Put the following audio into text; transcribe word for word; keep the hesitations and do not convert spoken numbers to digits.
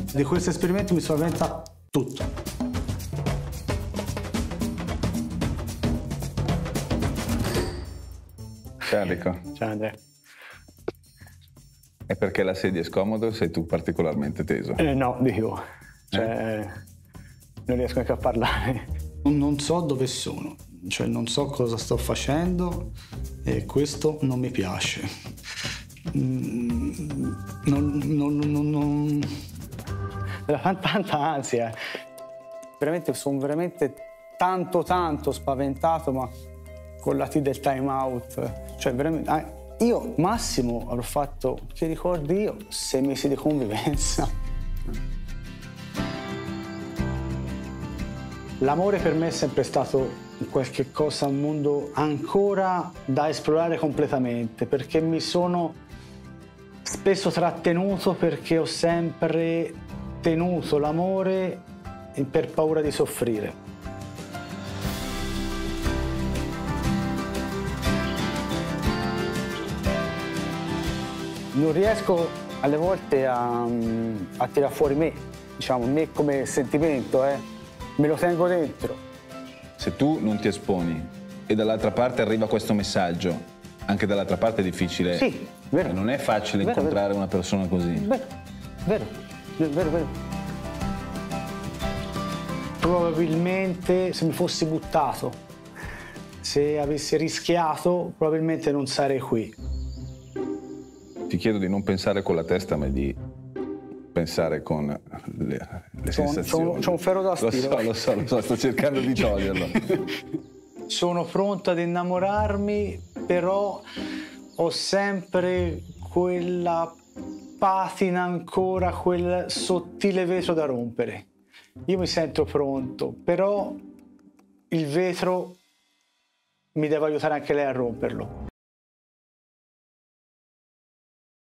Di questo esperimento mi spaventa tutto. Ciao Enrico. Ciao Andrea. È perché la sedia è scomoda o sei tu particolarmente teso? Eh, no, di più. Cioè, eh? non riesco neanche a parlare. Non so dove sono, cioè non so cosa sto facendo e questo non mi piace. Mm, non, non, non, non... Tanta ansia. Veramente, sono veramente tanto tanto spaventato, ma con la T del time out. Cioè, veramente. Ah, io massimo avrò fatto, che ricordi io, sei mesi di convivenza. L'amore per me è sempre stato qualche cosa, un mondo ancora da esplorare completamente, perché mi sono spesso trattenuto perché ho sempre tenuto l'amore per paura di soffrire. Non riesco alle volte a, a tirare fuori me, diciamo, me come sentimento, eh. Me lo tengo dentro. Se tu non ti esponi e dall'altra parte arriva questo messaggio, anche dall'altra parte è difficile. Sì, vero. Non è facile vero, incontrare vero. una persona così. Vero, vero, vero, vero. Probabilmente se mi fossi buttato, se avessi rischiato, probabilmente non sarei qui. Ti chiedo di non pensare con la testa, ma di pensare con le, le sensazioni. C'ho un ferro da stiro. Lo so, lo so, lo so, sto cercando di toglierlo. Sono pronto ad innamorarmi, però ho sempre quella patina ancora, quel sottile vetro da rompere. Io mi sento pronto, però il vetro mi deve aiutare anche lei a romperlo.